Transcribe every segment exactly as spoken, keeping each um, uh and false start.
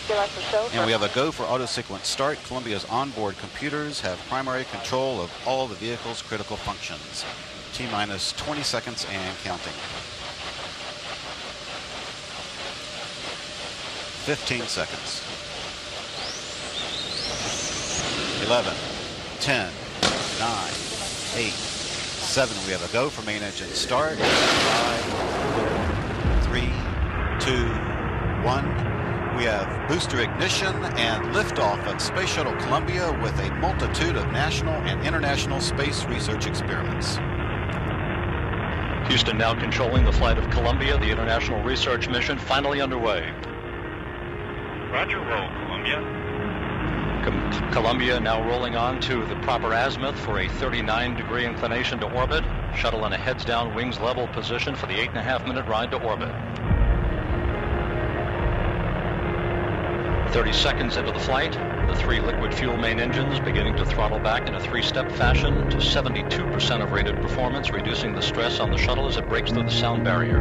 And we have a go for auto sequence start. Columbia's onboard computers have primary control of all the vehicle's critical functions. T minus twenty seconds and counting. fifteen seconds. eleven, ten, nine, eight, seven. We have a go for main engine start. five, four, three, two, one. We have booster ignition and liftoff of Space Shuttle Columbia with a multitude of national and international space research experiments. Houston now controlling the flight of Columbia, the international research mission finally underway. Roger, roll, Columbia. Com Columbia now rolling on to the proper azimuth for a thirty-nine degree inclination to orbit. Shuttle in a heads down, wings level position for the eight and a half minute ride to orbit. thirty seconds into the flight, the three liquid fuel main engines beginning to throttle back in a three-step fashion to seventy-two percent of rated performance, reducing the stress on the shuttle as it breaks through the sound barrier.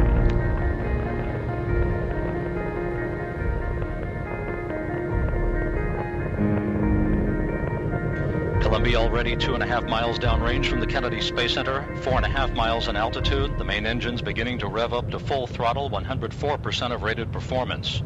Columbia already two and a half miles downrange from the Kennedy Space Center, four and a half miles in altitude. The main engines beginning to rev up to full throttle, one hundred four percent of rated performance.